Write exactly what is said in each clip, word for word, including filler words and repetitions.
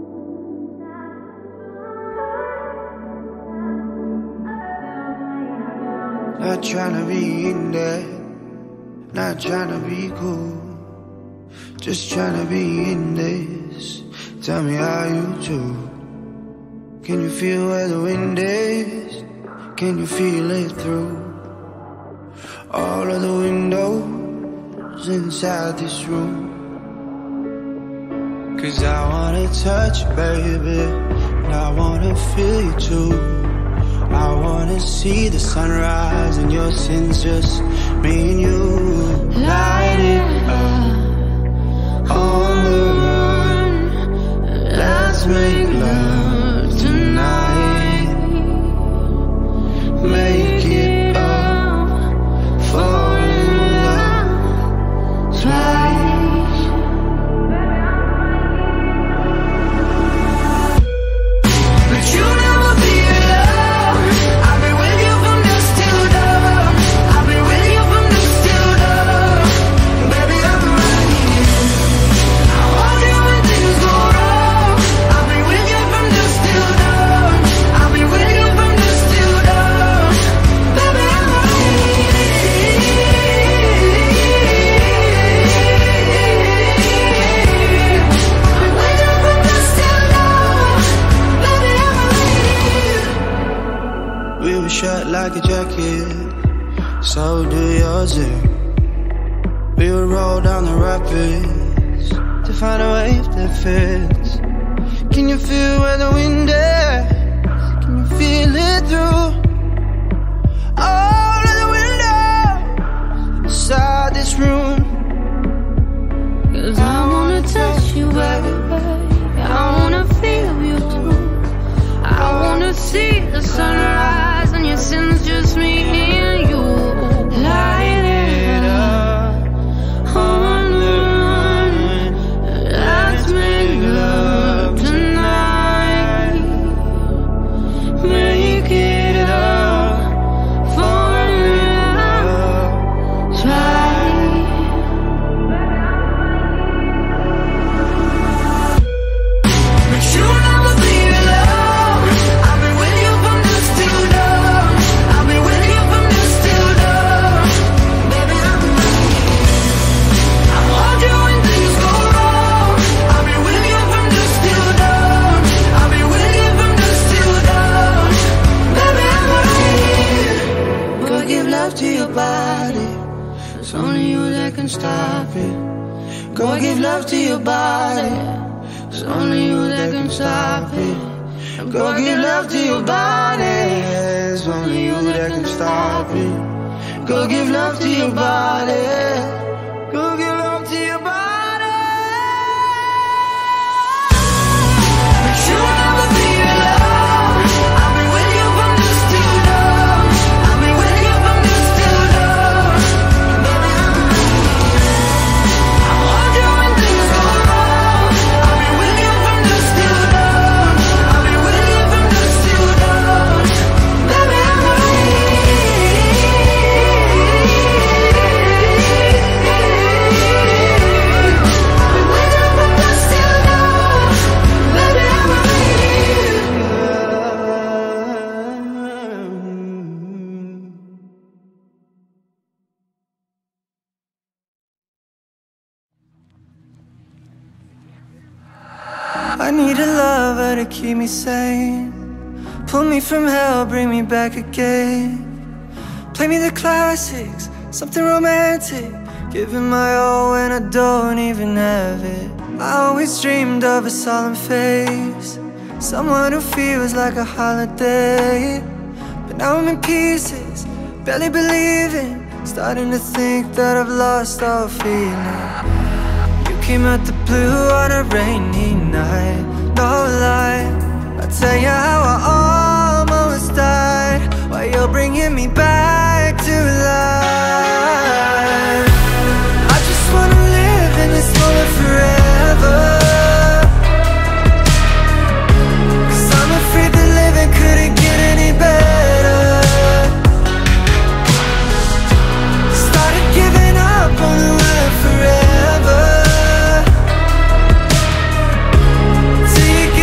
Not tryna be in there, not tryna be cool, just tryna be in this. Tell me how you do. Can you feel where the wind is? Can you feel it through all of the windows inside this room? Cause I wanna touch you, baby, and I wanna feel you too. I wanna see the sunrise and your sins, just me and you. Light it up on the run. Let's make love tonight. Make it up, fall in love twice. But you never be alone. I've been with you from dusk till dawn. I've been with you from dusk till dawn. Baby, I'm right here. I want you when things go wrong. I've been with you from dusk till dawn. I've been with you from dusk till dawn. Baby, I'm right here. We were shut like a jacket, so do yours too. We would roll down the rapids to find a wave that fits. Can you feel where the wind is? Can you feel it through all of the windows inside this room? Cause I wanna touch you, baby. I wanna feel you too. I wanna see the sunrise and your sins, just me and you. Light it up on the run. Let's make love tonight. Make it up for love twice. But you never be alone. I've been with you from dusk till dawn. I've been with you from dusk till dawn. Baby, I'm right here. I want you when things go wrong. I've been with you from dusk till dawn. I've been with you from dusk till dawn. Baby, I'm right here. Go give love to your body, it's only you that can stop it. Go give love to your body, it's only you that can stop it. Go give love to your body, it's only you that can stop it. Go give love to your body, go give love to your body. But you never be alone. I've been with you from dusk till dawn. I've been with you from dusk till dawn. Baby, I'm right here. I want you when things go wrong. I've been with you from dusk till dawn. I've been with you from dusk till dawn. Baby, I'm right I need a lover to keep me sane. Pull me from hell, bring me back again. Play me the classics, something romantic. Giving my all when I don't even have it. I always dreamed of a solemn face, someone who feels like a holiday. But now I'm in pieces, barely believing, starting to think that I've lost all feeling. You came out the blue on a rainy night, no lie. I'll tell you how I almost died, while you're bringing me back to life. I just wanna live in this moment forever, 'cause I'm afraid that living couldn't get any better. Started giving up on the word forever, till you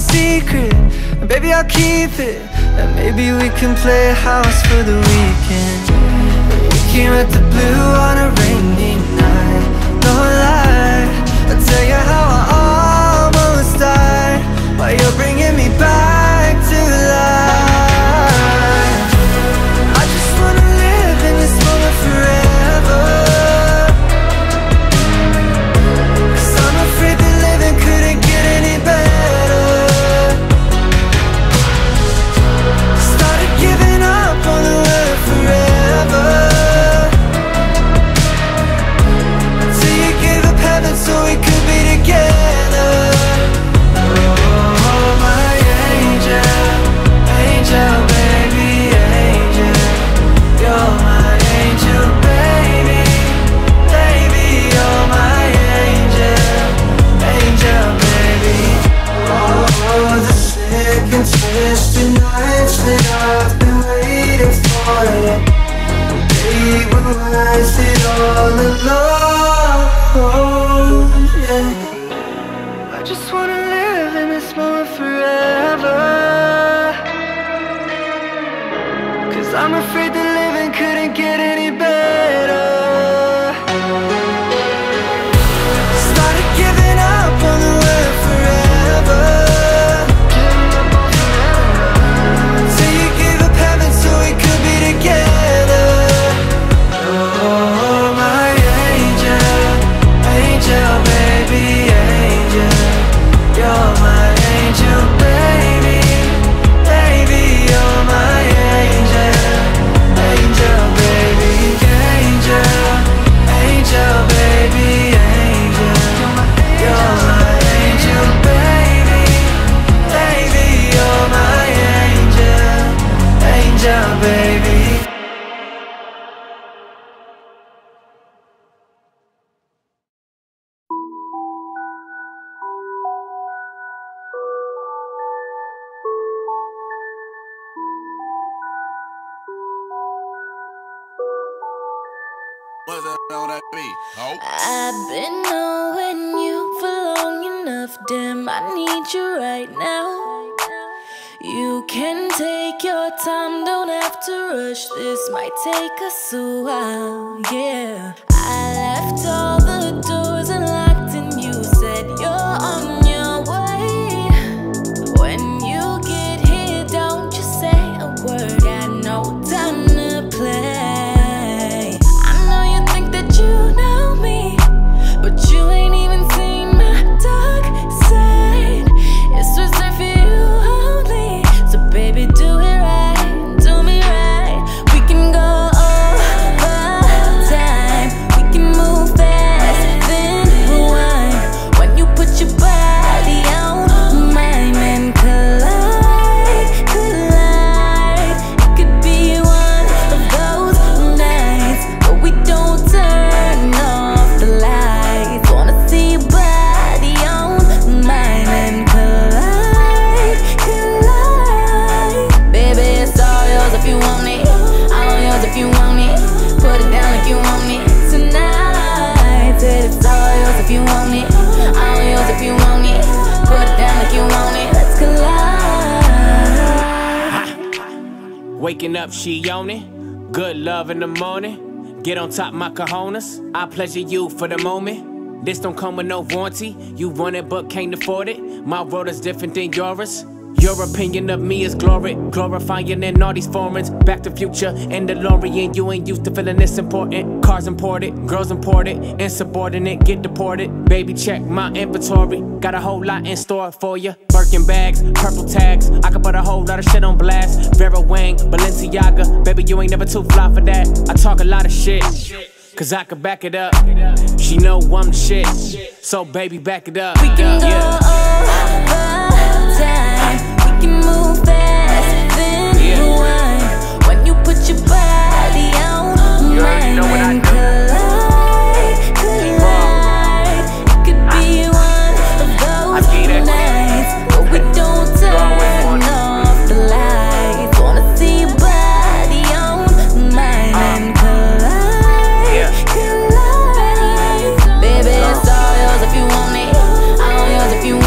secret, and baby I'll keep it. And maybe we can play house for the weekend. We came at the blue on a rainy night. No lie, I'll tell you how I almost died while you're bringing me back to life. I just wanna live in this moment forever, 'cause I'm afraid that living couldn't get any better. Started giving up on the word forever, till you gave up heaven so we could be together. Oh, my angel, angel, baby, angel. You're my angel, baby, baby, you're my angel, angel, baby. Oh, the sick and twisted nights that I've been waiting for you, they will last it all alone, yeah. I just wanna live in this moment forever, 'cause I'm afraid that living couldn't get any better. Started giving up on the word forever, till you gave up heaven so we could be together. Oh, my angel, angel, baby, angel. You're my angel, baby, baby, you're my angel, angel, baby, angel, angel, baby, angel. You're my angel, baby, baby, you're my angel, angel, baby. What's that on that beat? Oh. I've been knowing you for long enough, damn, I need you right now. You can take your time, don't have to rush, this might take us a while, yeah. I left all the doors unlocked and you said you're on your way. When you get here, don't you say a word, got no time to play. I know you think that you know me, but you ain't even seen my dark side. It's reserved for you only, so baby do it right, do me right. We can go over time, we can move fast, then rewind. When you put your body on mine and collide, collide. It could be one of those nights where we don't turn off the lights. Wanna see your body on mine and collide, collide. Baby, it's all yours if you want it, all yours if you want it. Put it down if you want it tonight. Said it's all yours if you want it, all yours if you want it. Put it down if you want it, let's collide. Waking up, she on it. Good love in the morning. Get on top my cojones. I pleasure you for the moment. This don't come with no warranty. You want it but can't afford it. My world is different than yours. Your opinion of me is glory, glorifying in all these foreigns. Back to Future and DeLorean. You ain't used to feeling this important. Cars imported, girls imported, insubordinate, get deported. Baby, check my inventory. Got a whole lot in store for you. Birkin bags, purple tags. I could put a whole lot of shit on blast. Vera Wang, Balenciaga. Baby, you ain't never too fly for that. I talk a lot of shit, cause I could back it up. She know I'm the shit, so baby, back it up. We can go Yeah. over time, we can move fast, then rewind. When you put your body on mine know what I and do. collide, collide. It could be one of those get it. nights where we don't turn off the lights. Wanna see your body on mine and collide, Yeah. collide. Baby, it's all yours if you want it, all yours if you want it.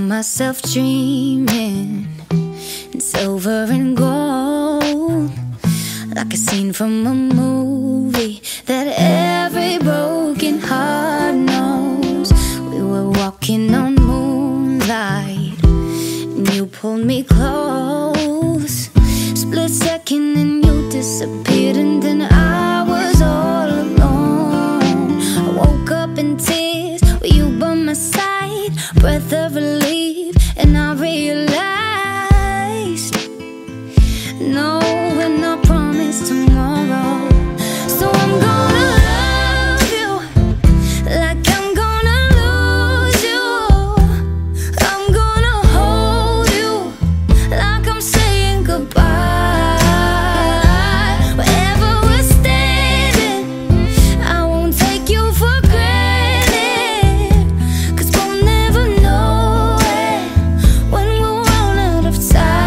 myself dreaming in silver and gold, like a scene from a movie that every broken heart knows. We were walking on moonlight and you pulled me close. Split second and you disappeared, and then I was all alone. I woke up in tears with you by my side, breath of relief, and I realized no, we're not promised tomorrow. So I'm gonna love you like I'm gonna lose you. I'm gonna hold you like I'm saying goodbye. Wherever we're standing, I won't take you for granted, 'cause we'll never know it when we'll run out of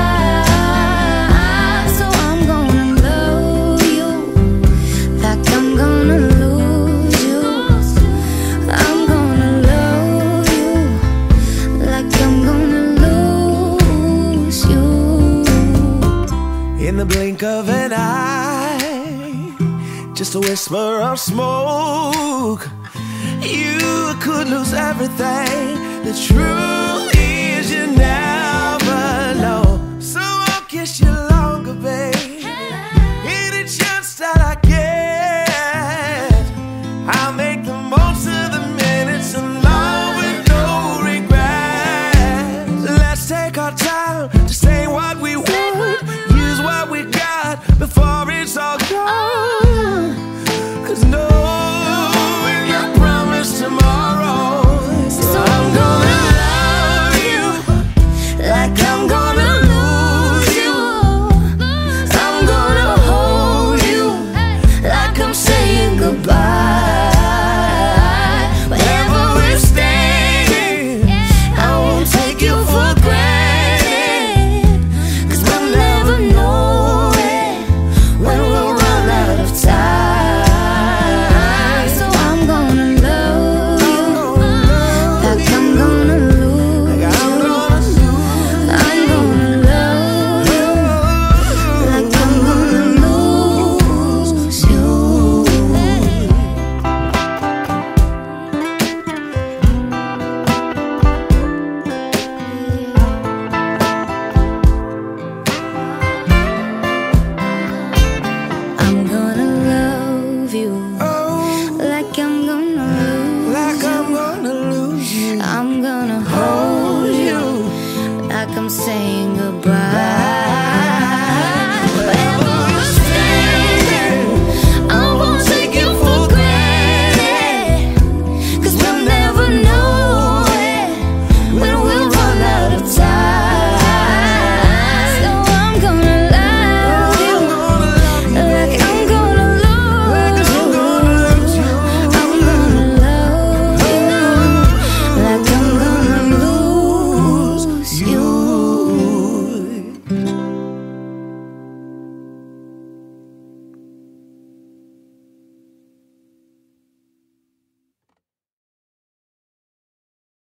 time. So I'm gonna love you like I'm gonna lose you. I'm gonna love you like I'm gonna lose you. In the blink of an eye, just a whisper of smoke, you could lose everything. The truth